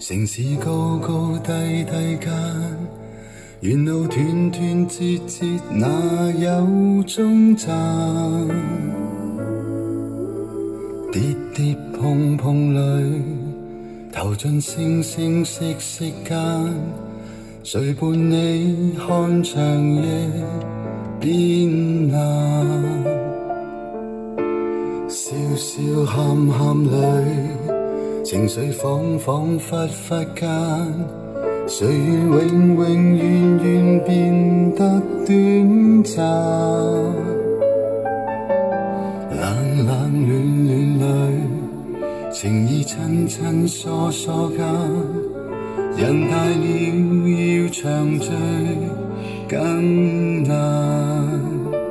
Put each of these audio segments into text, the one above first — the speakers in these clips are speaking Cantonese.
城市高高低低间，沿路斷斷節節，哪有終站？跌跌碰碰裏，投進聲聲息息間，誰伴你看長夜變藍？笑笑喊喊裏。 情緒恍恍惚惚間，誰願永永遠遠變得短暫？冷冷暖暖裏，情意親親疏疏間，人大了要長聚更難。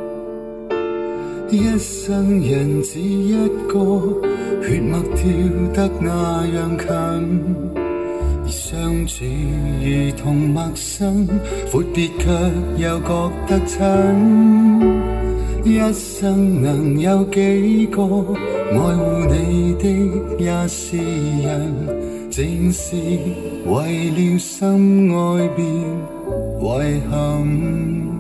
一生人只一個。 血脈跳得那樣近，而相處如同陌生，闊別卻又覺得親。一生能有幾個愛護你的也是人，正是為了心愛變遺憾。